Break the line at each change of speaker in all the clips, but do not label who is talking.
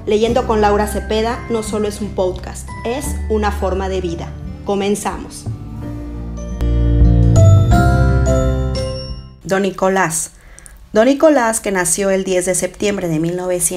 Leyendo con Laura Cepeda no solo es un podcast, es una forma de vida. Comenzamos. Don Nicolás. Don Nicolás, que nació el 10 de septiembre de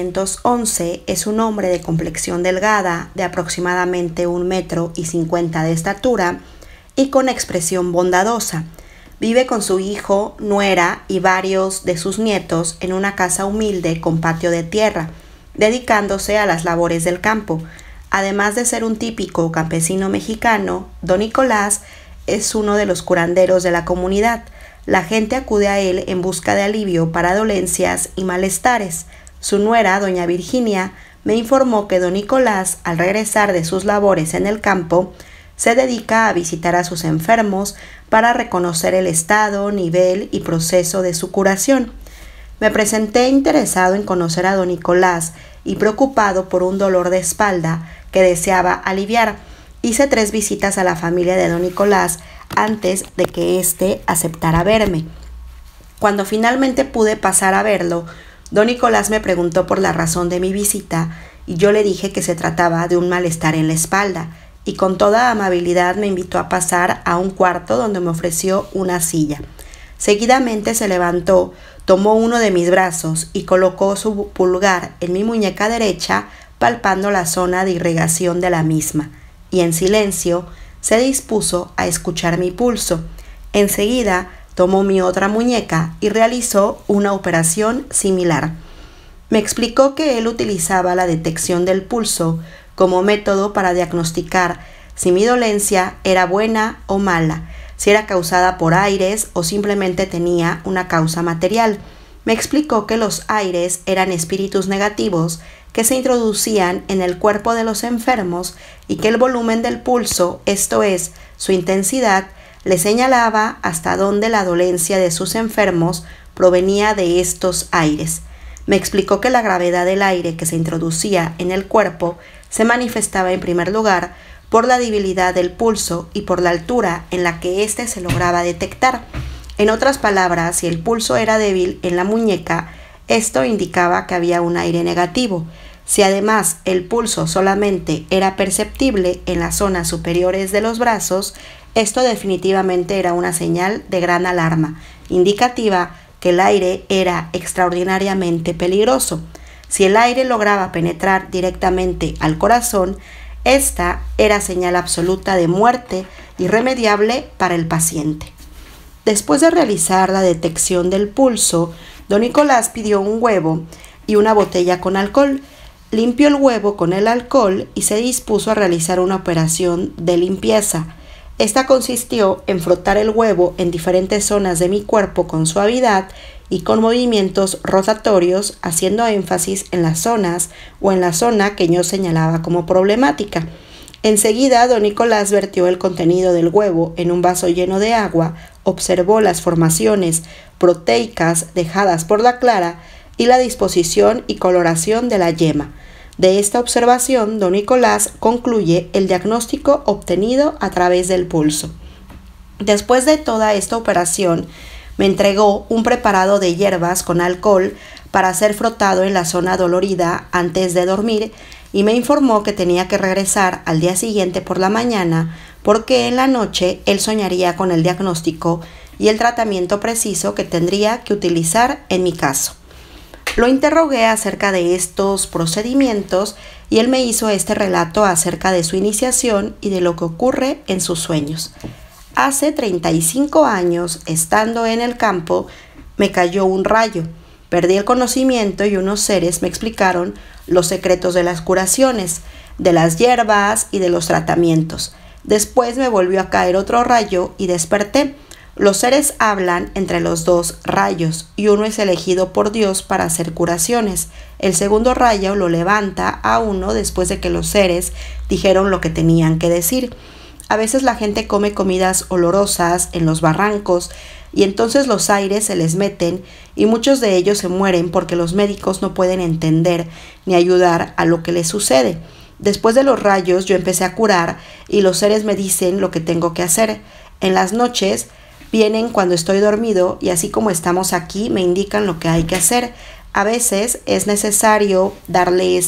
1911, es un hombre de complexión delgada, de aproximadamente 1,50 m de estatura y con expresión bondadosa. Vive con su hijo, nuera y varios de sus nietos en una casa humilde con patio de tierra, dedicándose a las labores del campo. Además de ser un típico campesino mexicano, Don Nicolás es uno de los curanderos de la comunidad. La gente acude a él en busca de alivio para dolencias y malestares. Su nuera, doña Virginia, me informó que don Nicolás, al regresar de sus labores en el campo, se dedica a visitar a sus enfermos para reconocer el estado, nivel y proceso de su curación. Me presenté interesado en conocer a don Nicolás y preocupado por un dolor de espalda que deseaba aliviar. Hice 3 visitas a la familia de don Nicolás antes de que éste aceptara verme. Cuando finalmente pude pasar a verlo, don Nicolás me preguntó por la razón de mi visita y yo le dije que se trataba de un malestar en la espalda, y con toda amabilidad me invitó a pasar a un cuarto donde me ofreció una silla. Seguidamente se levantó, tomó uno de mis brazos y colocó su pulgar en mi muñeca derecha, palpando la zona de irrigación de la misma, y en silencio se dispuso a escuchar mi pulso. Enseguida tomó mi otra muñeca y realizó una operación similar. Me explicó que él utilizaba la detección del pulso como método para diagnosticar si mi dolencia era buena o mala, si era causada por aires o simplemente tenía una causa material. Me explicó que los aires eran espíritus negativos que se introducían en el cuerpo de los enfermos y que el volumen del pulso, esto es, su intensidad, le señalaba hasta dónde la dolencia de sus enfermos provenía de estos aires. Me explicó que la gravedad del aire que se introducía en el cuerpo se manifestaba en primer lugar por la debilidad del pulso y por la altura en la que éste se lograba detectar. En otras palabras, si el pulso era débil en la muñeca, esto indicaba que había un aire negativo. Si además el pulso solamente era perceptible en las zonas superiores de los brazos, esto definitivamente era una señal de gran alarma, indicativa que el aire era extraordinariamente peligroso. Si el aire lograba penetrar directamente al corazón, esta era señal absoluta de muerte irremediable para el paciente. Después de realizar la detección del pulso, don Nicolás pidió un huevo y una botella con alcohol. Limpió el huevo con el alcohol y se dispuso a realizar una operación de limpieza. Esta consistió en frotar el huevo en diferentes zonas de mi cuerpo con suavidad y con movimientos rotatorios, haciendo énfasis en las zonas o en la zona que yo señalaba como problemática. Enseguida, don Nicolás vertió el contenido del huevo en un vaso lleno de agua, observó las formaciones proteicas dejadas por la clara y la disposición y coloración de la yema. De esta observación, don Nicolás concluye el diagnóstico obtenido a través del pulso. Después de toda esta operación, me entregó un preparado de hierbas con alcohol para ser frotado en la zona dolorida antes de dormir y me informó que tenía que regresar al día siguiente por la mañana porque en la noche él soñaría con el diagnóstico y el tratamiento preciso que tendría que utilizar en mi caso. Lo interrogué acerca de estos procedimientos y él me hizo este relato acerca de su iniciación y de lo que ocurre en sus sueños. Hace 35 años, estando en el campo, me cayó un rayo. Perdí el conocimiento y unos seres me explicaron los secretos de las curaciones, de las hierbas y de los tratamientos. Después me volvió a caer otro rayo y desperté. Los seres hablan entre los 2 rayos y uno es elegido por Dios para hacer curaciones. El segundo rayo lo levanta a uno después de que los seres dijeron lo que tenían que decir. A veces la gente come comidas olorosas en los barrancos y entonces los aires se les meten y muchos de ellos se mueren porque los médicos no pueden entender ni ayudar a lo que les sucede. Después de los rayos yo empecé a curar y los seres me dicen lo que tengo que hacer. En las noches vienen cuando estoy dormido y así como estamos aquí me indican lo que hay que hacer. A veces es necesario darles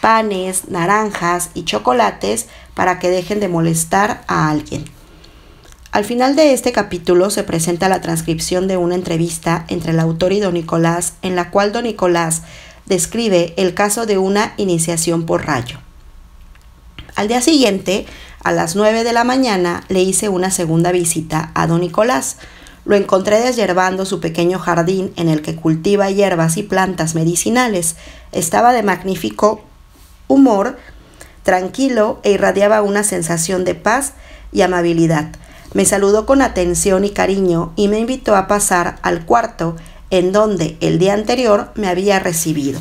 panes, naranjas y chocolates para que dejen de molestar a alguien. Al final de este capítulo se presenta la transcripción de una entrevista entre el autor y don Nicolás, en la cual don Nicolás describe el caso de una iniciación por rayo. Al día siguiente, a las 9 de la mañana, le hice una segunda visita a don Nicolás. Lo encontré deshierbando su pequeño jardín en el que cultiva hierbas y plantas medicinales. Estaba de magnífico humor, tranquilo e irradiaba una sensación de paz y amabilidad. Me saludó con atención y cariño y me invitó a pasar al cuarto en donde el día anterior me había recibido.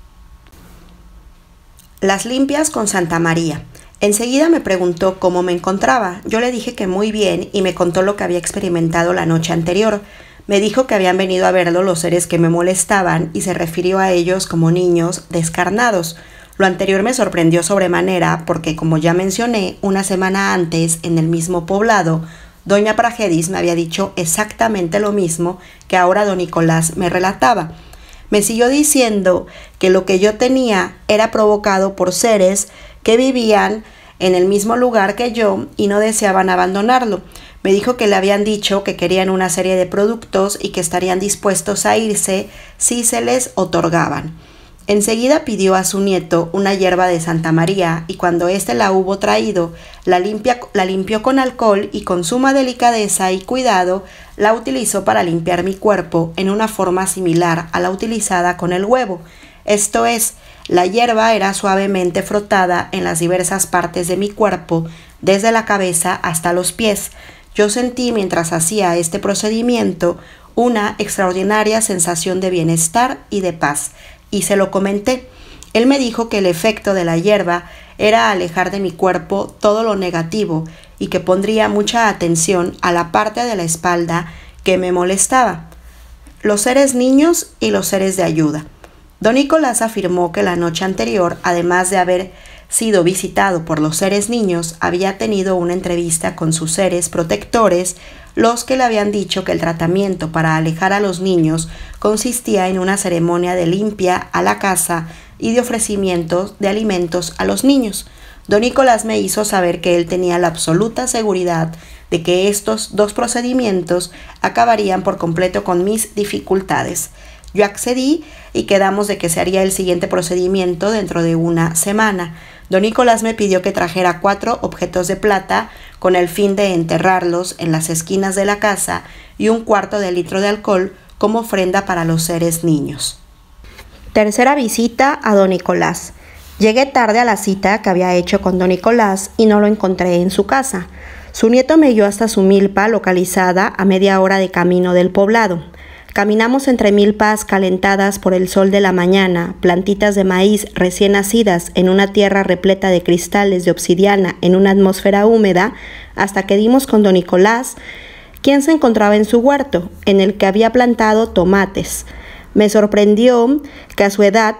Las limpias con Santa María. Enseguida me preguntó cómo me encontraba. Yo le dije que muy bien y me contó lo que había experimentado la noche anterior. Me dijo que habían venido a verlo los seres que me molestaban y se refirió a ellos como niños descarnados. Lo anterior me sorprendió sobremanera porque, como ya mencioné, una semana antes, en el mismo poblado, doña Pragedis me había dicho exactamente lo mismo que ahora don Nicolás me relataba. Me siguió diciendo que lo que yo tenía era provocado por seres que vivían en el mismo lugar que yo y no deseaban abandonarlo. Me dijo que le habían dicho que querían una serie de productos y que estarían dispuestos a irse si se les otorgaban. Enseguida pidió a su nieto una hierba de Santa María y cuando éste la hubo traído, la limpió con alcohol y con suma delicadeza y cuidado la utilizó para limpiar mi cuerpo en una forma similar a la utilizada con el huevo. Esto es, la hierba era suavemente frotada en las diversas partes de mi cuerpo, desde la cabeza hasta los pies. Yo sentí mientras hacía este procedimiento una extraordinaria sensación de bienestar y de paz. Y se lo comenté. Él me dijo que el efecto de la hierba era alejar de mi cuerpo todo lo negativo y que pondría mucha atención a la parte de la espalda que me molestaba. Los seres niños y los seres de ayuda. Don Nicolás afirmó que la noche anterior, además de haber sido visitado por los seres niños, había tenido una entrevista con sus seres protectores, los que le habían dicho que el tratamiento para alejar a los niños consistía en una ceremonia de limpia a la casa y de ofrecimiento de alimentos a los niños. Don Nicolás me hizo saber que él tenía la absoluta seguridad de que estos dos procedimientos acabarían por completo con mis dificultades. Yo accedí y quedamos de que se haría el siguiente procedimiento dentro de una semana. Don Nicolás me pidió que trajera 4 objetos de plata con el fin de enterrarlos en las esquinas de la casa y 1/4 de litro de alcohol como ofrenda para los seres niños. Tercera visita a don Nicolás. Llegué tarde a la cita que había hecho con don Nicolás y no lo encontré en su casa. Su nieto me guió hasta su milpa, localizada a media hora de camino del poblado. Caminamos entre milpas calentadas por el sol de la mañana, plantitas de maíz recién nacidas en una tierra repleta de cristales de obsidiana en una atmósfera húmeda, hasta que dimos con don Nicolás, quien se encontraba en su huerto, en el que había plantado tomates. Me sorprendió que a su edad,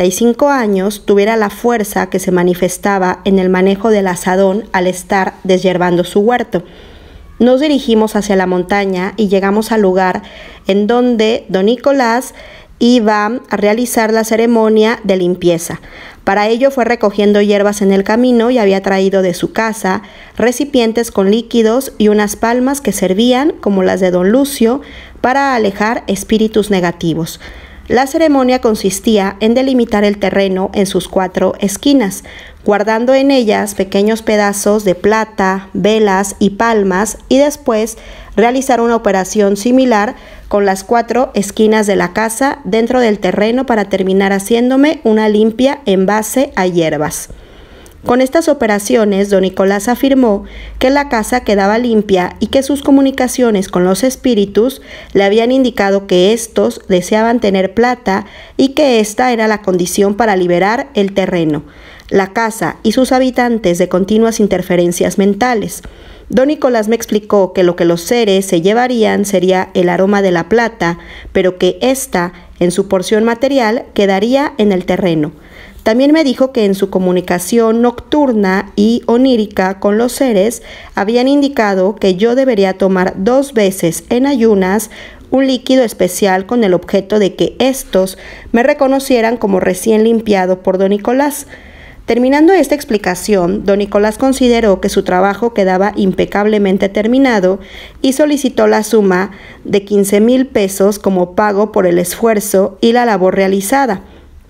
75 años, tuviera la fuerza que se manifestaba en el manejo del azadón al estar deshierbando su huerto. Nos dirigimos hacia la montaña y llegamos al lugar en donde don Nicolás iba a realizar la ceremonia de limpieza. Para ello fue recogiendo hierbas en el camino y había traído de su casa recipientes con líquidos y unas palmas que servían, como las de don Lucio, para alejar espíritus negativos. La ceremonia consistía en delimitar el terreno en sus 4 esquinas, guardando en ellas pequeños pedazos de plata, velas y palmas, y después realizar una operación similar con las 4 esquinas de la casa dentro del terreno para terminar haciéndome una limpia en base a hierbas. Con estas operaciones, don Nicolás afirmó que la casa quedaba limpia y que sus comunicaciones con los espíritus le habían indicado que estos deseaban tener plata y que esta era la condición para liberar el terreno, la casa y sus habitantes de continuas interferencias mentales. Don Nicolás me explicó que lo que los seres se llevarían sería el aroma de la plata, pero que ésta, en su porción material, quedaría en el terreno. También me dijo que en su comunicación nocturna y onírica con los seres habían indicado que yo debería tomar 2 veces en ayunas un líquido especial con el objeto de que éstos me reconocieran como recién limpiado por don Nicolás. Terminando esta explicación, don Nicolás consideró que su trabajo quedaba impecablemente terminado y solicitó la suma de 15,000 pesos como pago por el esfuerzo y la labor realizada.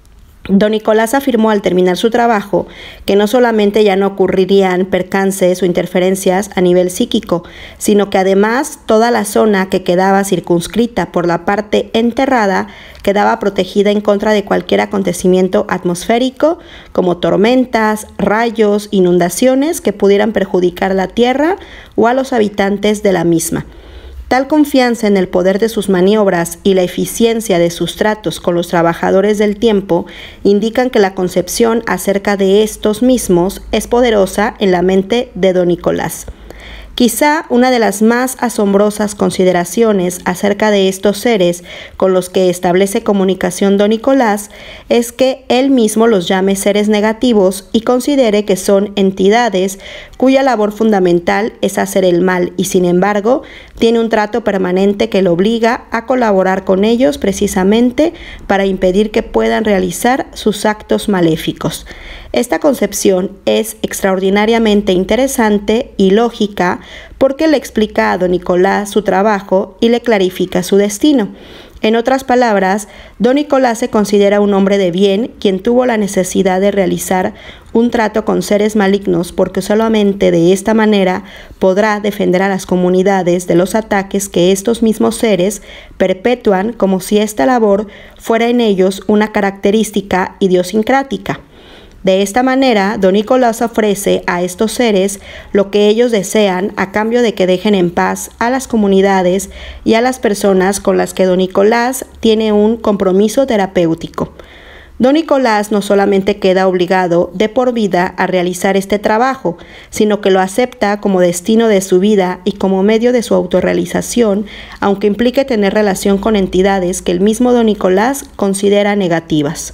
Don Nicolás afirmó al terminar su trabajo que no solamente ya no ocurrirían percances o interferencias a nivel psíquico, sino que además toda la zona que quedaba circunscrita por la parte enterrada quedaba protegida en contra de cualquier acontecimiento atmosférico, como tormentas, rayos, inundaciones que pudieran perjudicar la tierra o a los habitantes de la misma. Tal confianza en el poder de sus maniobras y la eficiencia de sus tratos con los trabajadores del tiempo indican que la concepción acerca de estos mismos es poderosa en la mente de don Nicolás. Quizá una de las más asombrosas consideraciones acerca de estos seres con los que establece comunicación don Nicolás es que él mismo los llame seres negativos y considere que son entidades cuya labor fundamental es hacer el mal y sin embargo tiene un trato permanente que lo obliga a colaborar con ellos precisamente para impedir que puedan realizar sus actos maléficos. Esta concepción es extraordinariamente interesante y lógica porque le explica a don Nicolás su trabajo y le clarifica su destino. En otras palabras, don Nicolás se considera un hombre de bien quien tuvo la necesidad de realizar un trato con seres malignos porque solamente de esta manera podrá defender a las comunidades de los ataques que estos mismos seres perpetúan como si esta labor fuera en ellos una característica idiosincrática. De esta manera, don Nicolás ofrece a estos seres lo que ellos desean a cambio de que dejen en paz a las comunidades y a las personas con las que don Nicolás tiene un compromiso terapéutico. Don Nicolás no solamente queda obligado de por vida a realizar este trabajo, sino que lo acepta como destino de su vida y como medio de su autorrealización, aunque implique tener relación con entidades que el mismo don Nicolás considera negativas.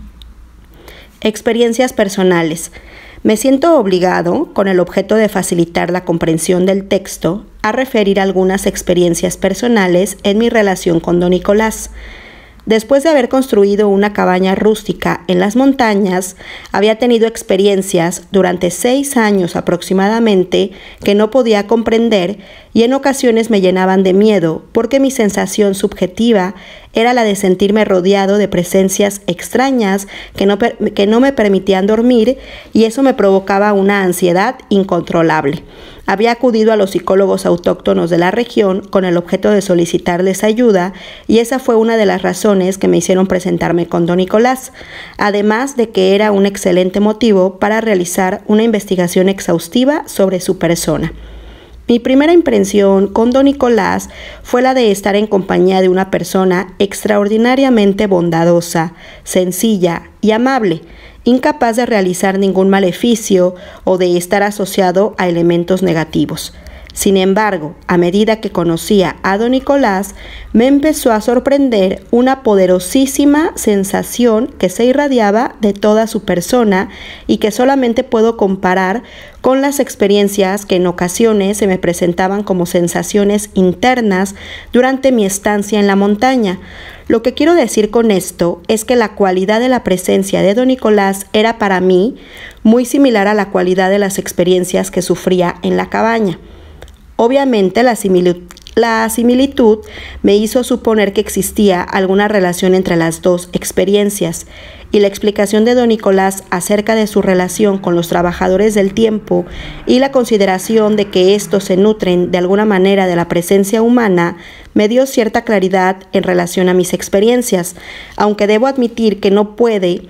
Experiencias personales. Me siento obligado, con el objeto de facilitar la comprensión del texto, a referir algunas experiencias personales en mi relación con don Nicolás. Después de haber construido una cabaña rústica en las montañas, había tenido experiencias durante 6 años aproximadamente que no podía comprender y en ocasiones me llenaban de miedo porque mi sensación subjetiva era la de sentirme rodeado de presencias extrañas que no me permitían dormir y eso me provocaba una ansiedad incontrolable. Había acudido a los psicólogos autóctonos de la región con el objeto de solicitarles ayuda y esa fue una de las razones que me hicieron presentarme con don Nicolás, además de que era un excelente motivo para realizar una investigación exhaustiva sobre su persona. Mi primera impresión con don Nicolás fue la de estar en compañía de una persona extraordinariamente bondadosa, sencilla y amable, incapaz de realizar ningún maleficio o de estar asociado a elementos negativos. Sin embargo, a medida que conocía a don Nicolás, me empezó a sorprender una poderosísima sensación que se irradiaba de toda su persona y que solamente puedo comparar con las experiencias que en ocasiones se me presentaban como sensaciones internas durante mi estancia en la montaña. Lo que quiero decir con esto es que la cualidad de la presencia de don Nicolás era para mí muy similar a la cualidad de las experiencias que sufría en la cabaña. Obviamente la similitud me hizo suponer que existía alguna relación entre las dos experiencias y la explicación de don Nicolás acerca de su relación con los trabajadores del tiempo y la consideración de que estos se nutren de alguna manera de la presencia humana me dio cierta claridad en relación a mis experiencias, aunque debo admitir que no pude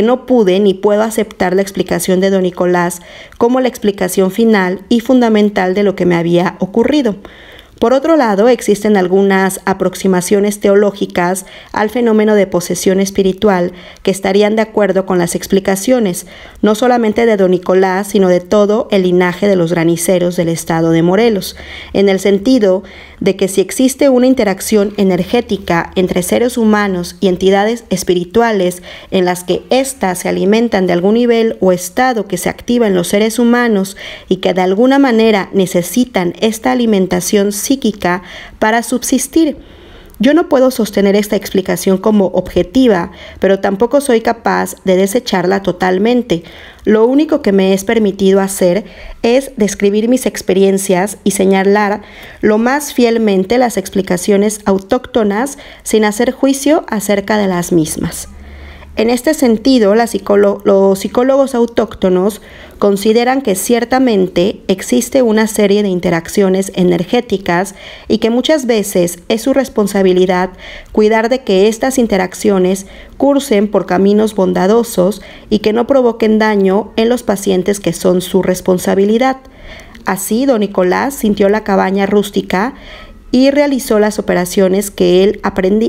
ni puedo aceptar la explicación de don Nicolás como la explicación final y fundamental de lo que me había ocurrido. Por otro lado, existen algunas aproximaciones teológicas al fenómeno de posesión espiritual que estarían de acuerdo con las explicaciones, no solamente de don Nicolás, sino de todo el linaje de los graniceros del estado de Morelos, en el sentido de que si existe una interacción energética entre seres humanos y entidades espirituales en las que éstas se alimentan de algún nivel o estado que se activa en los seres humanos y que de alguna manera necesitan esta alimentación psíquica para subsistir. Yo no puedo sostener esta explicación como objetiva, pero tampoco soy capaz de desecharla totalmente. Lo único que me es permitido hacer es describir mis experiencias y señalar lo más fielmente las explicaciones autóctonas sin hacer juicio acerca de las mismas. En este sentido, los psicólogos autóctonos consideran que ciertamente existe una serie de interacciones energéticas y que muchas veces es su responsabilidad cuidar de que estas interacciones cursen por caminos bondadosos y que no provoquen daño en los pacientes que son su responsabilidad. Así, don Nicolás sintió la cabaña rústica y realizó las operaciones que él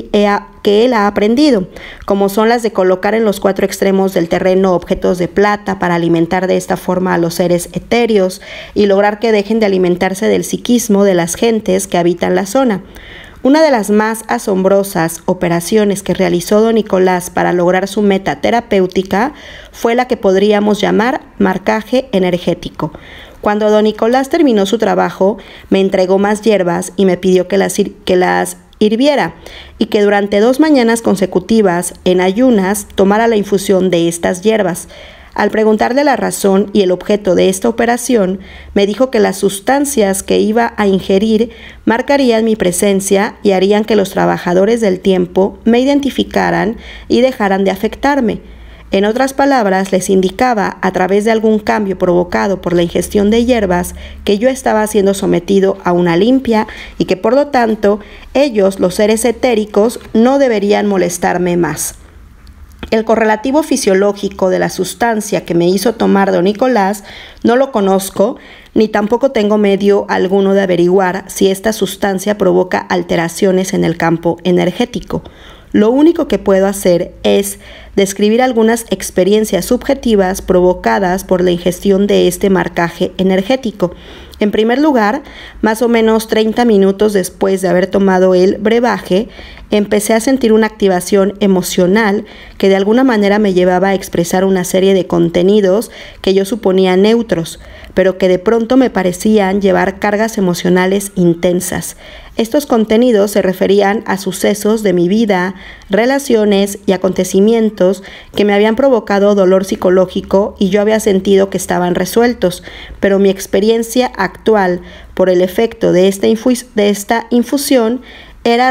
ha aprendido, como son las de colocar en los 4 extremos del terreno objetos de plata para alimentar de esta forma a los seres etéreos y lograr que dejen de alimentarse del psiquismo de las gentes que habitan la zona. Una de las más asombrosas operaciones que realizó don Nicolás para lograr su meta terapéutica fue la que podríamos llamar marcaje energético. Cuando don Nicolás terminó su trabajo, me entregó más hierbas y me pidió que las hirviera y que durante 2 mañanas consecutivas, en ayunas, tomara la infusión de estas hierbas. Al preguntarle la razón y el objeto de esta operación, me dijo que las sustancias que iba a ingerir marcarían mi presencia y harían que los trabajadores del tiempo me identificaran y dejaran de afectarme. En otras palabras, les indicaba, a través de algún cambio provocado por la ingestión de hierbas, que yo estaba siendo sometido a una limpia y que por lo tanto ellos, los seres etéricos, no deberían molestarme más. El correlativo fisiológico de la sustancia que me hizo tomar don Nicolás no lo conozco, ni tampoco tengo medio alguno de averiguar si esta sustancia provoca alteraciones en el campo energético. Lo único que puedo hacer es describir algunas experiencias subjetivas provocadas por la ingestión de este marcaje energético. En primer lugar, más o menos 30 minutos después de haber tomado el brebaje, empecé a sentir una activación emocional que de alguna manera me llevaba a expresar una serie de contenidos que yo suponía neutros, pero que de pronto me parecían llevar cargas emocionales intensas. Estos contenidos se referían a sucesos de mi vida, relaciones y acontecimientos que me habían provocado dolor psicológico y yo había sentido que estaban resueltos, pero mi experiencia actual por el efecto de esta infusión era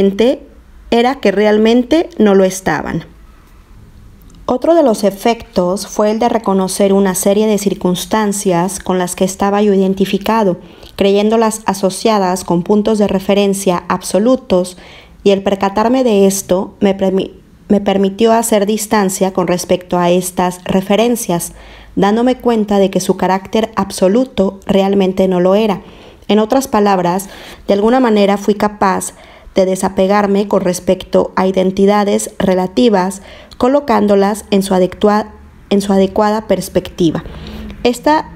que realmente no lo estaban. Otro de los efectos fue el de reconocer una serie de circunstancias con las que estaba yo identificado, creyéndolas asociadas con puntos de referencia absolutos, y el percatarme de esto me permitió hacer distancia con respecto a estas referencias, dándome cuenta de que su carácter absoluto realmente no lo era. En otras palabras, de alguna manera fui capaz de desapegarme con respecto a identidades relativas, colocándolas en su adecuada perspectiva. Esta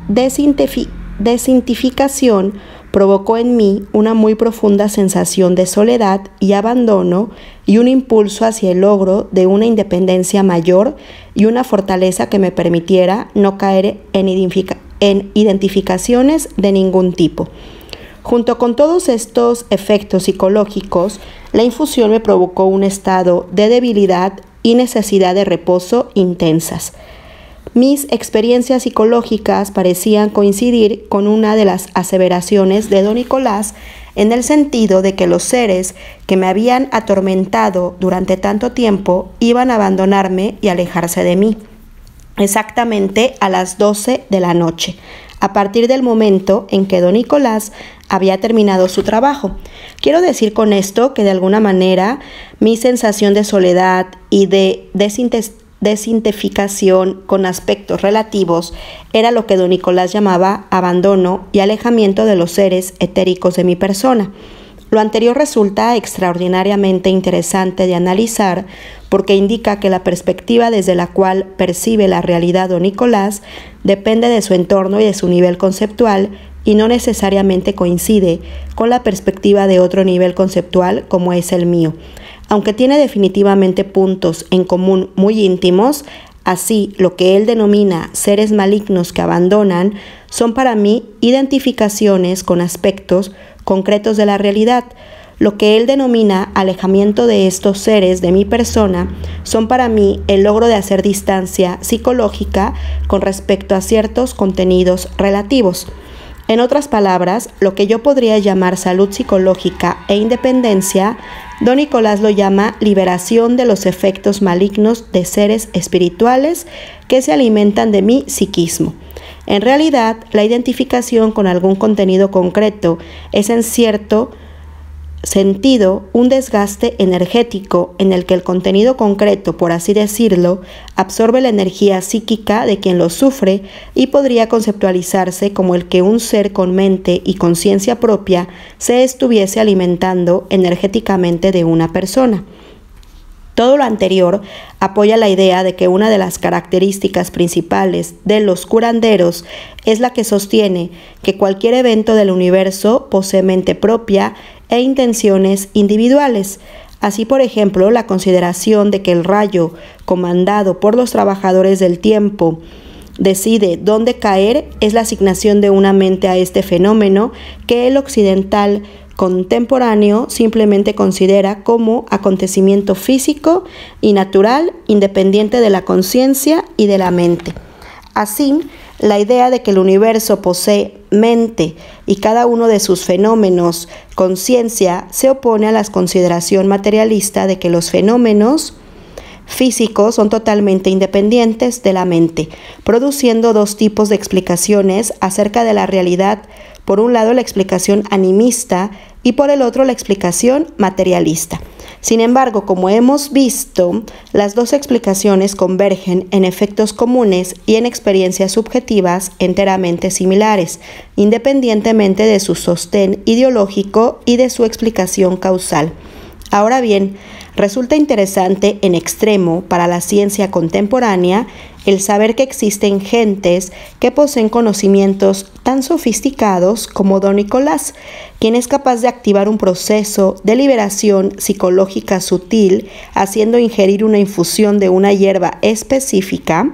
desidentificación provocó en mí una muy profunda sensación de soledad y abandono y un impulso hacia el logro de una independencia mayor y una fortaleza que me permitiera no caer en identificaciones de ningún tipo. Junto con todos estos efectos psicológicos, la infusión me provocó un estado de debilidad y necesidad de reposo intensas. Mis experiencias psicológicas parecían coincidir con una de las aseveraciones de don Nicolás, en el sentido de que los seres que me habían atormentado durante tanto tiempo iban a abandonarme y alejarse de mí, exactamente a las 12 de la noche, a partir del momento en que don Nicolás había terminado su trabajo. Quiero decir con esto que de alguna manera mi sensación de soledad y de desidentificación con aspectos relativos era lo que don Nicolás llamaba abandono y alejamiento de los seres etéricos de mi persona. Lo anterior resulta extraordinariamente interesante de analizar porque indica que la perspectiva desde la cual percibe la realidad don Nicolás depende de su entorno y de su nivel conceptual y no necesariamente coincide con la perspectiva de otro nivel conceptual como es el mío. Aunque tiene definitivamente puntos en común muy íntimos, así lo que él denomina seres malignos que abandonan son para mí identificaciones con aspectos concretos de la realidad. Lo que él denomina alejamiento de estos seres de mi persona son para mí el logro de hacer distancia psicológica con respecto a ciertos contenidos relativos. En otras palabras, lo que yo podría llamar salud psicológica e independencia, don Nicolás lo llama liberación de los efectos malignos de seres espirituales que se alimentan de mi psiquismo. En realidad, la identificación con algún contenido concreto es en cierto sentido un desgaste energético en el que el contenido concreto, por así decirlo, absorbe la energía psíquica de quien lo sufre y podría conceptualizarse como el que un ser con mente y conciencia propia se estuviese alimentando energéticamente de una persona. Todo lo anterior apoya la idea de que una de las características principales de los curanderos es la que sostiene que cualquier evento del universo posee mente propia e intenciones individuales. Así, por ejemplo, la consideración de que el rayo, comandado por los trabajadores del tiempo, decide dónde caer es la asignación de una mente a este fenómeno que el occidental contemporáneo simplemente considera como acontecimiento físico y natural, independiente de la conciencia y de la mente. Así, la idea de que el universo posee mente y cada uno de sus fenómenos conciencia se opone a la consideración materialista de que los fenómenos físicos son totalmente independientes de la mente, produciendo dos tipos de explicaciones acerca de la realidad. Por un lado, la explicación animista y por el otro, la explicación materialista. Sin embargo, como hemos visto, las dos explicaciones convergen en efectos comunes y en experiencias subjetivas enteramente similares, independientemente de su sostén ideológico y de su explicación causal. Ahora bien, resulta interesante en extremo para la ciencia contemporánea el saber que existen gentes que poseen conocimientos tan sofisticados como don Nicolás, quien es capaz de activar un proceso de liberación psicológica sutil haciendo ingerir una infusión de una hierba específica.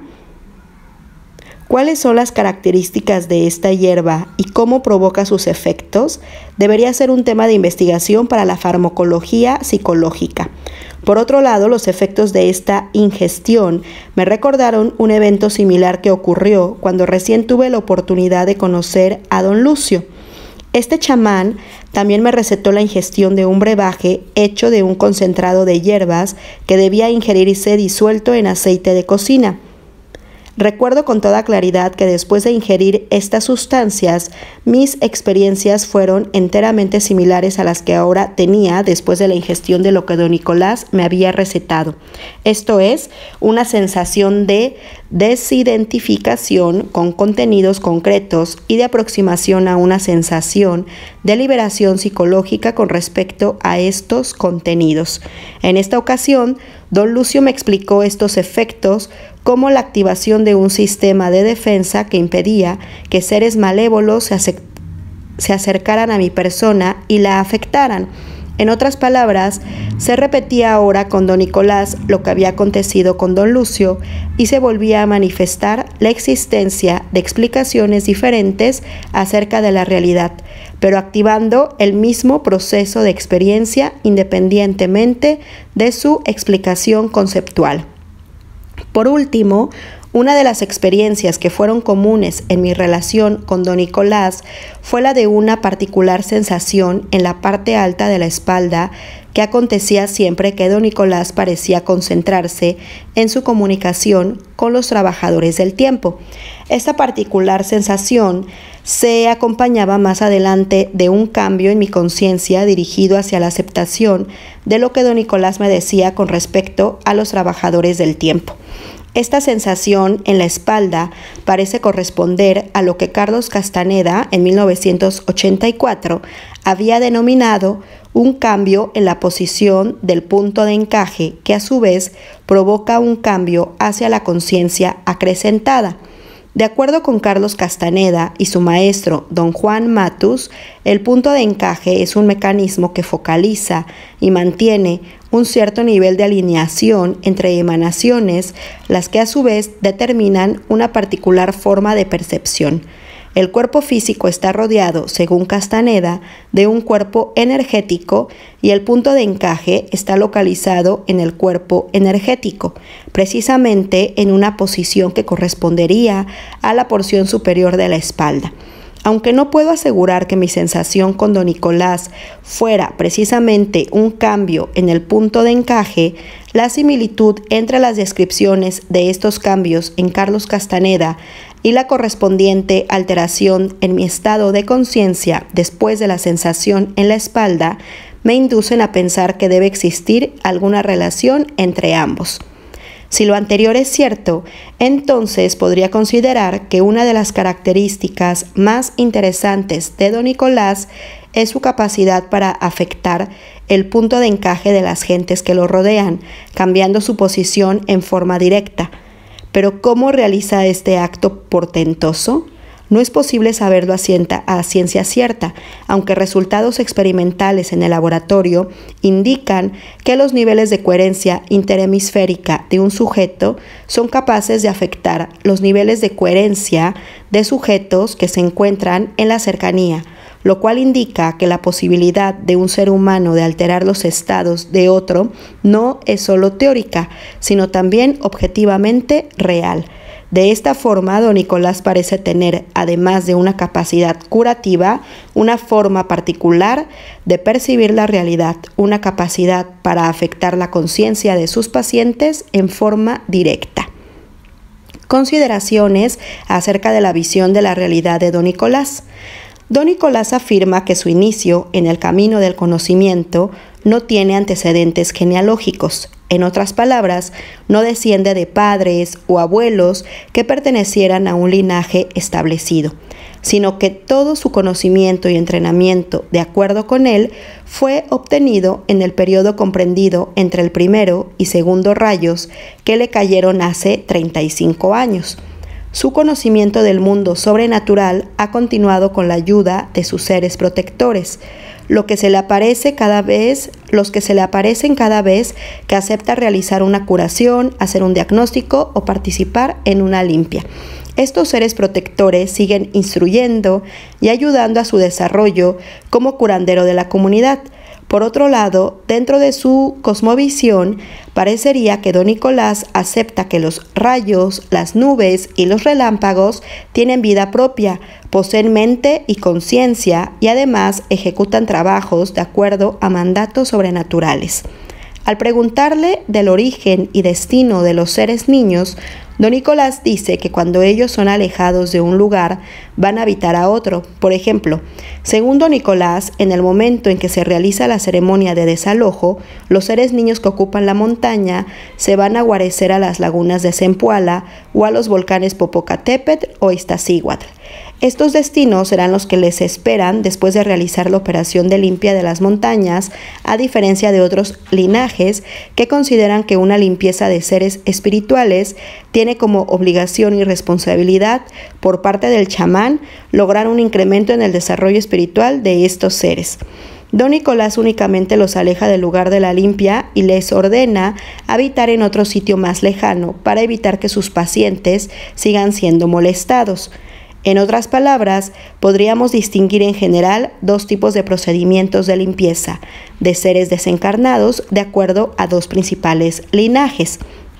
¿Cuáles son las características de esta hierba y cómo provoca sus efectos? Debería ser un tema de investigación para la farmacología psicológica. Por otro lado, los efectos de esta ingestión me recordaron un evento similar que ocurrió cuando recién tuve la oportunidad de conocer a don Lucio. Este chamán también me recetó la ingestión de un brebaje hecho de un concentrado de hierbas que debía ingerirse disuelto en aceite de cocina. Recuerdo con toda claridad que después de ingerir estas sustancias, mis experiencias fueron enteramente similares a las que ahora tenía después de la ingestión de lo que don Nicolás me había recetado. Esto es, una sensación de desidentificación con contenidos concretos y de aproximación a una sensación de liberación psicológica con respecto a estos contenidos. En esta ocasión, don Lucio me explicó estos efectos como la activación de un sistema de defensa que impedía que seres malévolos se acercaran a mi persona y la afectaran. En otras palabras, se repetía ahora con don Nicolás lo que había acontecido con don Lucio y se volvía a manifestar la existencia de explicaciones diferentes acerca de la realidad, pero activando el mismo proceso de experiencia independientemente de su explicación conceptual. Por último, una de las experiencias que fueron comunes en mi relación con don Nicolás fue la de una particular sensación en la parte alta de la espalda que acontecía siempre que don Nicolás parecía concentrarse en su comunicación con los trabajadores del tiempo. Esta particular sensación se acompañaba más adelante de un cambio en mi conciencia dirigido hacia la aceptación de lo que don Nicolás me decía con respecto a los trabajadores del tiempo. Esta sensación en la espalda parece corresponder a lo que Carlos Castaneda en 1984 había denominado un cambio en la posición del punto de encaje que a su vez provoca un cambio hacia la conciencia acrecentada. De acuerdo con Carlos Castaneda y su maestro don Juan Matus, el punto de encaje es un mecanismo que focaliza y mantiene un cierto nivel de alineación entre emanaciones, las que a su vez determinan una particular forma de percepción. El cuerpo físico está rodeado, según Castaneda, de un cuerpo energético y el punto de encaje está localizado en el cuerpo energético, precisamente en una posición que correspondería a la porción superior de la espalda. Aunque no puedo asegurar que mi sensación con don Nicolás fuera precisamente un cambio en el punto de encaje, la similitud entre las descripciones de estos cambios en Carlos Castaneda y la correspondiente alteración en mi estado de conciencia después de la sensación en la espalda me inducen a pensar que debe existir alguna relación entre ambos. Si lo anterior es cierto, entonces podría considerar que una de las características más interesantes de don Nicolás es su capacidad para afectar el punto de encaje de las gentes que lo rodean, cambiando su posición en forma directa. Pero ¿cómo realiza este acto portentoso? No es posible saberlo a ciencia cierta, aunque resultados experimentales en el laboratorio indican que los niveles de coherencia interhemisférica de un sujeto son capaces de afectar los niveles de coherencia de sujetos que se encuentran en la cercanía, lo cual indica que la posibilidad de un ser humano de alterar los estados de otro no es solo teórica, sino también objetivamente real. De esta forma, don Nicolás parece tener, además de una capacidad curativa, una forma particular de percibir la realidad, una capacidad para afectar la conciencia de sus pacientes en forma directa. Consideraciones acerca de la visión de la realidad de don Nicolás. Don Nicolás afirma que su inicio en el camino del conocimiento no tiene antecedentes genealógicos. En otras palabras, no desciende de padres o abuelos que pertenecieran a un linaje establecido, sino que todo su conocimiento y entrenamiento, de acuerdo con él, fue obtenido en el periodo comprendido entre el primero y segundo rayos que le cayeron hace 35 años. Su conocimiento del mundo sobrenatural ha continuado con la ayuda de sus seres protectores, los que se le aparecen cada vez que acepta realizar una curación, hacer un diagnóstico o participar en una limpia. Estos seres protectores siguen instruyendo y ayudando a su desarrollo como curandero de la comunidad. Por otro lado, dentro de su cosmovisión, parecería que don Nicolás acepta que los rayos, las nubes y los relámpagos tienen vida propia, poseen mente y conciencia y además ejecutan trabajos de acuerdo a mandatos sobrenaturales. Al preguntarle del origen y destino de los seres niños, don Nicolás dice que cuando ellos son alejados de un lugar, van a habitar a otro. Por ejemplo, según don Nicolás, en el momento en que se realiza la ceremonia de desalojo, los seres niños que ocupan la montaña se van a guarecer a las lagunas de Zempoala o a los volcanes Popocatépetl o Iztaccíhuatl. Estos destinos serán los que les esperan después de realizar la operación de limpia de las montañas, a diferencia de otros linajes que consideran que una limpieza de seres espirituales tiene como obligación y responsabilidad por parte del chamán lograr un incremento en el desarrollo espiritual de estos seres. Don Nicolás únicamente los aleja del lugar de la limpia y les ordena habitar en otro sitio más lejano para evitar que sus pacientes sigan siendo molestados. En otras palabras, podríamos distinguir en general dos tipos de procedimientos de limpieza de seres desencarnados de acuerdo a dos principales linajes.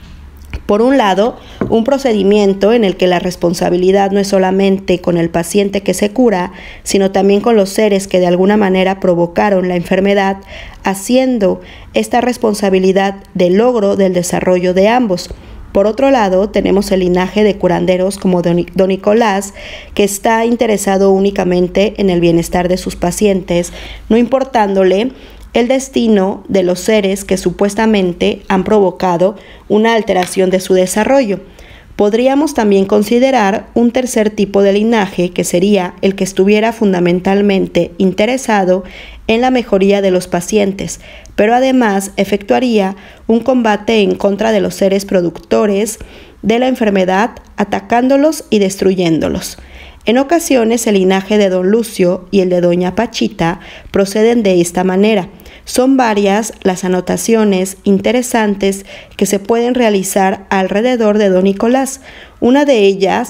Por un lado, un procedimiento en el que la responsabilidad no es solamente con el paciente que se cura, sino también con los seres que de alguna manera provocaron la enfermedad, haciendo esta responsabilidad del logro del desarrollo de ambos. Por otro lado, tenemos el linaje de curanderos como don Nicolás, que está interesado únicamente en el bienestar de sus pacientes, no importándole el destino de los seres que supuestamente han provocado una alteración de su desarrollo. Podríamos también considerar un tercer tipo de linaje, que sería el que estuviera fundamentalmente interesado en la mejoría de los pacientes, pero además efectuaría un combate en contra de los seres productores de la enfermedad, atacándolos y destruyéndolos. En ocasiones el linaje de don Lucio y el de doña Pachita proceden de esta manera. Son varias las anotaciones interesantes que se pueden realizar alrededor de don Nicolás. Una de ellas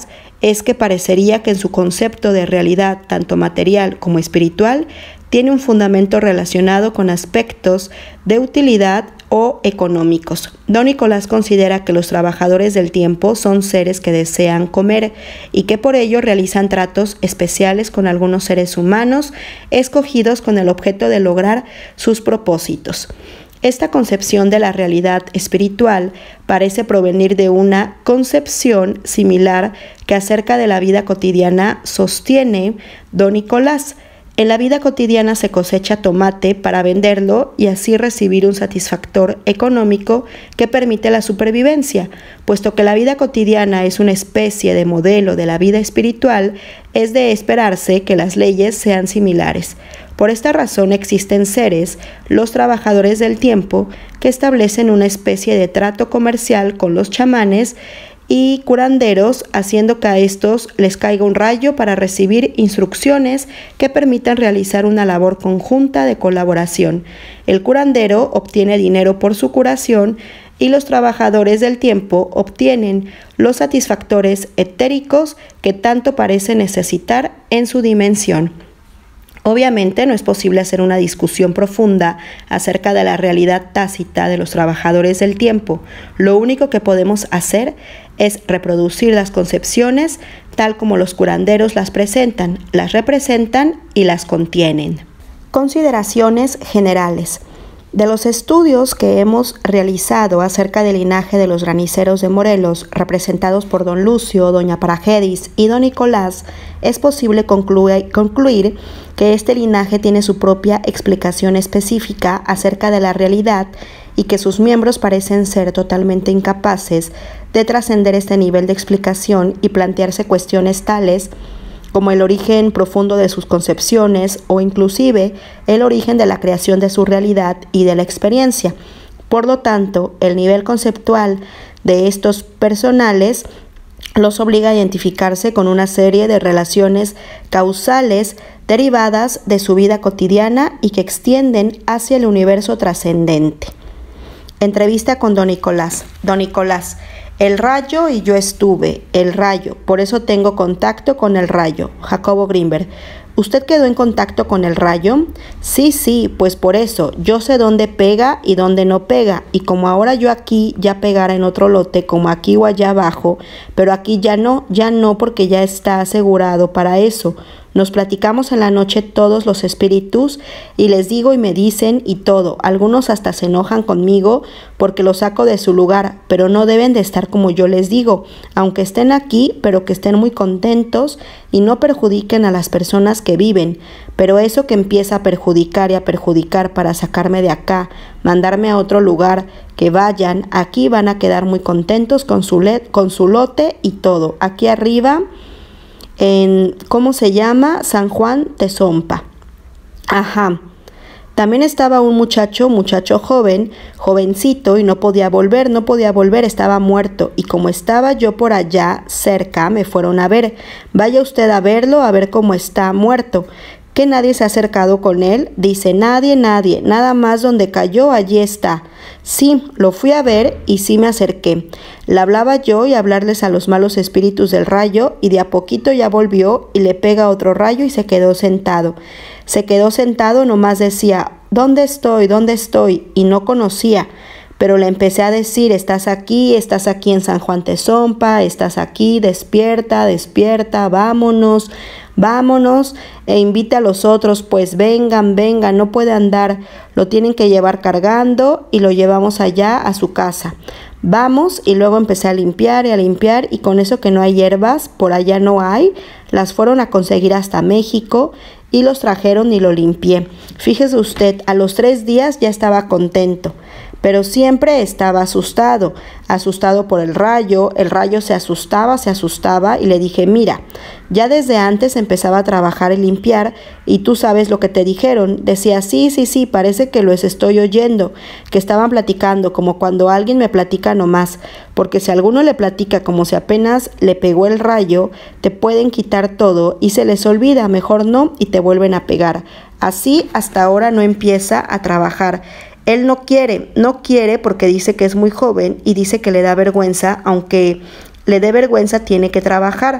es que parecería que en su concepto de realidad, tanto material como espiritual, tiene un fundamento relacionado con aspectos de utilidad o económicos. Don Nicolás considera que los trabajadores del tiempo son seres que desean comer y que por ello realizan tratos especiales con algunos seres humanos escogidos con el objeto de lograr sus propósitos. Esta concepción de la realidad espiritual parece provenir de una concepción similar que acerca de la vida cotidiana sostiene Don Nicolás. En la vida cotidiana se cosecha tomate para venderlo y así recibir un satisfactor económico que permite la supervivencia. Puesto que la vida cotidiana es una especie de modelo de la vida espiritual, es de esperarse que las leyes sean similares. Por esta razón existen seres, los trabajadores del tiempo, que establecen una especie de trato comercial con los chamanes y curanderos, haciendo que a estos les caiga un rayo para recibir instrucciones que permitan realizar una labor conjunta de colaboración. El curandero obtiene dinero por su curación y los trabajadores del tiempo obtienen los satisfactores etéricos que tanto parecen necesitar en su dimensión. Obviamente no es posible hacer una discusión profunda acerca de la realidad tácita de los trabajadores del tiempo. Lo único que podemos hacer es reproducir las concepciones tal como los curanderos las presentan, las representan y las contienen. Consideraciones generales. De los estudios que hemos realizado acerca del linaje de los graniceros de Morelos, representados por don Lucio, doña Paragedis y don Nicolás, es posible concluir que este linaje tiene su propia explicación específica acerca de la realidad y que sus miembros parecen ser totalmente incapaces de trascender este nivel de explicación y plantearse cuestiones tales como el origen profundo de sus concepciones o inclusive el origen de la creación de su realidad y de la experiencia. Por lo tanto, el nivel conceptual de estos personales los obliga a identificarse con una serie de relaciones causales derivadas de su vida cotidiana y que extienden hacia el universo trascendente. Entrevista con don Nicolás. Don Nicolás: el rayo y yo estuve, el rayo, por eso tengo contacto con el rayo. Jacobo Grinberg: ¿usted quedó en contacto con el rayo? Sí, pues por eso, yo sé dónde pega y dónde no pega, y como ahora yo aquí ya pegara en otro lote, como aquí o allá abajo, pero aquí ya no porque ya está asegurado para eso. Nos platicamos en la noche todos los espíritus y les digo y me dicen y todo. Algunos hasta se enojan conmigo porque los saco de su lugar, pero no deben de estar como yo les digo, aunque estén aquí, pero que estén muy contentos y no perjudiquen a las personas que viven. Pero eso que empieza a perjudicar y a perjudicar para sacarme de acá, mandarme a otro lugar, que vayan, aquí van a quedar muy contentos con su lote y todo. Aquí arriba en, ¿cómo se llama? San Juan Tezompa. Ajá. También estaba un muchacho joven, jovencito, y no podía volver, estaba muerto. Y como estaba yo por allá cerca, me fueron a ver. Vaya usted a verlo, a ver cómo está muerto. ¿Que nadie se ha acercado con él? Dice, nadie, nada más donde cayó, allí está. Sí, lo fui a ver y sí me acerqué. Le hablaba yo y hablarles a los malos espíritus del rayo y de a poquito ya volvió y le pega otro rayo y se quedó sentado. Nomás decía, ¿dónde estoy? Y no conocía. Pero le empecé a decir, estás aquí en San Juan Tezompa, estás aquí, despierta, vámonos, e invita a los otros, pues vengan, no puede andar, lo tienen que llevar cargando y lo llevamos allá a su casa. Vamos, y luego empecé a limpiar y con eso que no hay hierbas, por allá no hay, las fueron a conseguir hasta México y los trajeron y lo limpié. Fíjese usted, a los 3 días ya estaba contento. Pero siempre estaba asustado por el rayo se asustaba y le dije, mira, ya desde antes empezaba a trabajar y limpiar y tú sabes lo que te dijeron. Decía, sí, parece que los estoy oyendo, que estaban platicando como cuando alguien me platica nomás, porque si alguno le platica como si apenas le pegó el rayo, te pueden quitar todo y se les olvida, mejor no, y te vuelven a pegar. Así hasta ahora no empieza a trabajar. Él no quiere porque dice que es muy joven y dice que le da vergüenza, aunque le dé vergüenza tiene que trabajar.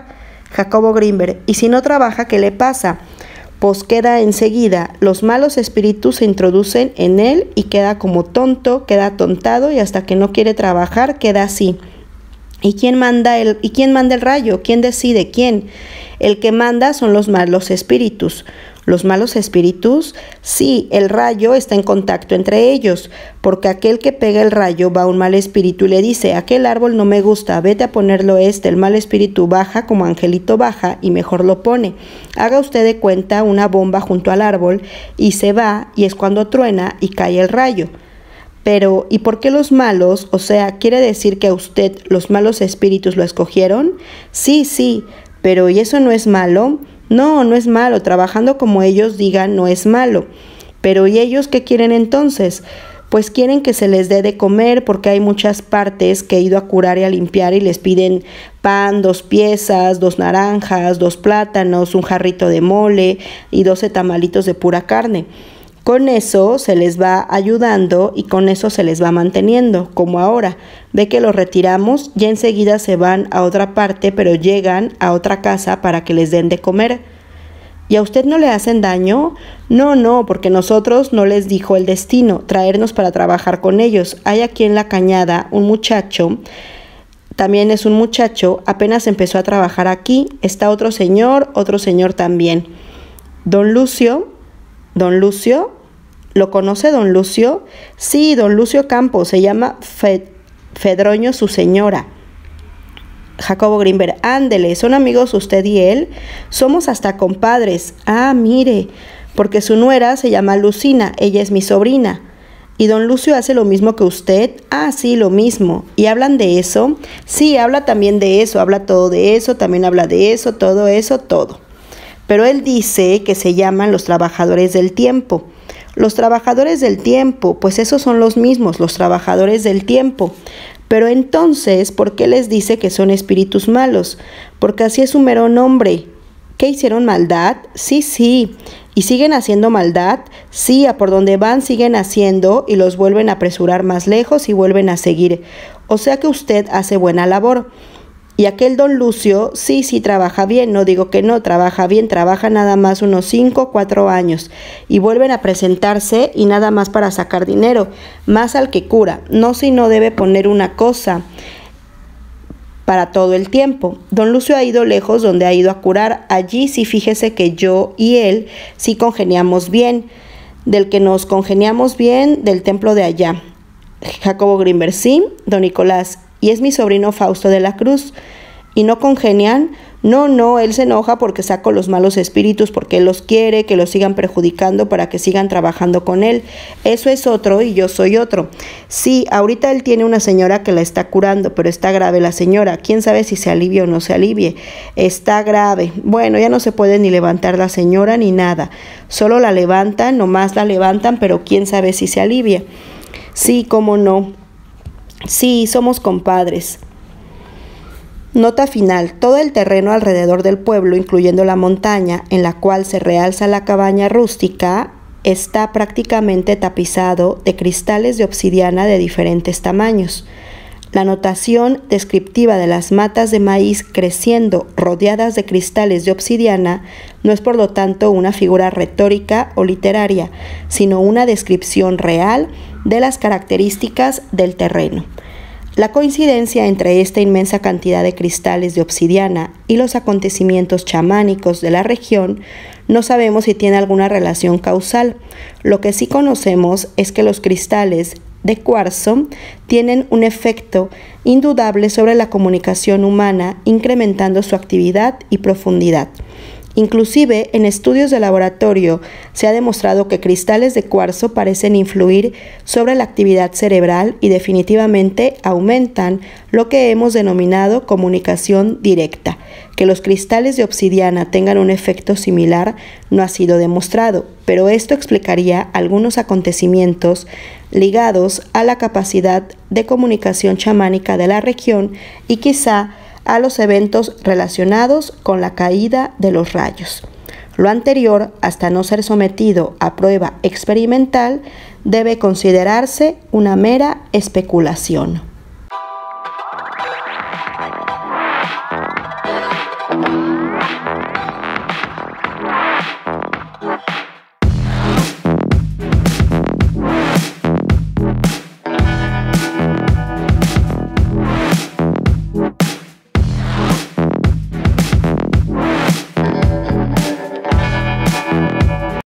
Jacobo Grinberg: ¿y si no trabaja, qué le pasa? Pues queda enseguida, los malos espíritus se introducen en él y queda como tonto, queda atontado y hasta que no quiere trabajar queda así. ¿Y quién manda el rayo? ¿Quién decide? ¿Quién? El que manda son los malos espíritus. ¿Los malos espíritus? Sí, el rayo está en contacto entre ellos, porque aquel que pega el rayo va a un mal espíritu y le dice: aquel árbol no me gusta, vete a ponerlo este. El mal espíritu baja como angelito baja y mejor lo pone. Haga usted de cuenta una bomba junto al árbol y se va, y es cuando truena y cae el rayo. Pero, ¿y por qué los malos? O sea, ¿quiere decir que a usted los malos espíritus lo escogieron? Sí, pero ¿y eso no es malo? No, no es malo. Trabajando como ellos digan, no es malo. Pero ¿y ellos qué quieren entonces? Pues quieren que se les dé de comer, porque hay muchas partes que he ido a curar y a limpiar y les piden pan, 2 piezas, 2 naranjas, 2 plátanos, un jarrito de mole y 12 tamalitos de pura carne. Con eso se les va ayudando y con eso se les va manteniendo, como ahora. Ve que los retiramos, ya enseguida se van a otra parte, pero llegan a otra casa para que les den de comer. ¿Y a usted no le hacen daño? No, porque nosotros no les dijo el destino, traernos para trabajar con ellos. Hay aquí en la cañada un muchacho, también es un muchacho, apenas empezó a trabajar aquí. Está otro señor también. Don Lucio, ¿lo conoce don Lucio? Sí, don Lucio Campos, se llama Fedroño su señora. Jacobo Grinberg: ándele, ¿son amigos usted y él? Somos hasta compadres. Ah, mire, porque su nuera se llama Lucina, ella es mi sobrina. ¿Y don Lucio hace lo mismo que usted? Ah, sí, lo mismo. ¿Y hablan de eso? Sí, habla también de eso, habla todo de eso, también habla de eso, todo. Pero él dice que se llaman los trabajadores del tiempo. Los trabajadores del tiempo, pues esos son los mismos, los trabajadores del tiempo. Pero entonces, ¿por qué les dice que son espíritus malos? Porque así es su mero nombre. ¿Qué hicieron maldad? Sí. ¿Y siguen haciendo maldad? Sí, a por donde van siguen haciendo y los vuelven a apresurar más lejos y vuelven a seguir. O sea que usted hace buena labor. Y aquel don Lucio, sí, trabaja bien, no digo que no, trabaja bien, trabaja nada más unos 5 o 4 años y vuelven a presentarse y nada más para sacar dinero, más al que cura, no si no debe poner una cosa para todo el tiempo. Don Lucio ha ido lejos donde ha ido a curar, allí sí fíjese que yo y él sí congeniamos bien, del que nos congeniamos bien del templo de allá. Jacobo Grinberg: sí, don Nicolás. Y es mi sobrino Fausto de la Cruz. ¿Y no congenian? No, él se enoja porque saco los malos espíritus, porque él los quiere, que los sigan perjudicando para que sigan trabajando con él. Eso es otro y yo soy otro. Sí, ahorita él tiene una señora que la está curando, pero está grave la señora. ¿Quién sabe si se alivie o no se alivie? Está grave. Bueno, ya no se puede ni levantar la señora ni nada. Solo la levantan, nomás la levantan, pero quién sabe si se alivie. Sí, cómo no. Sí, somos compadres. Nota final. Todo el terreno alrededor del pueblo, incluyendo la montaña en la cual se realza la cabaña rústica, está prácticamente tapizado de cristales de obsidiana de diferentes tamaños. La notación descriptiva de las matas de maíz creciendo rodeadas de cristales de obsidiana no es por lo tanto una figura retórica o literaria, sino una descripción real de las características del terreno. La coincidencia entre esta inmensa cantidad de cristales de obsidiana y los acontecimientos chamánicos de la región no sabemos si tiene alguna relación causal. Lo que sí conocemos es que los cristales de cuarzo tienen un efecto indudable sobre la comunicación humana, incrementando su actividad y profundidad. Inclusive, en estudios de laboratorio se ha demostrado que cristales de cuarzo parecen influir sobre la actividad cerebral y definitivamente aumentan lo que hemos denominado comunicación directa. Que los cristales de obsidiana tengan un efecto similar no ha sido demostrado, pero esto explicaría algunos acontecimientos ligados a la capacidad de comunicación chamánica de la región y quizá a los eventos relacionados con la caída de los rayos. Lo anterior, hasta no ser sometido a prueba experimental, debe considerarse una mera especulación.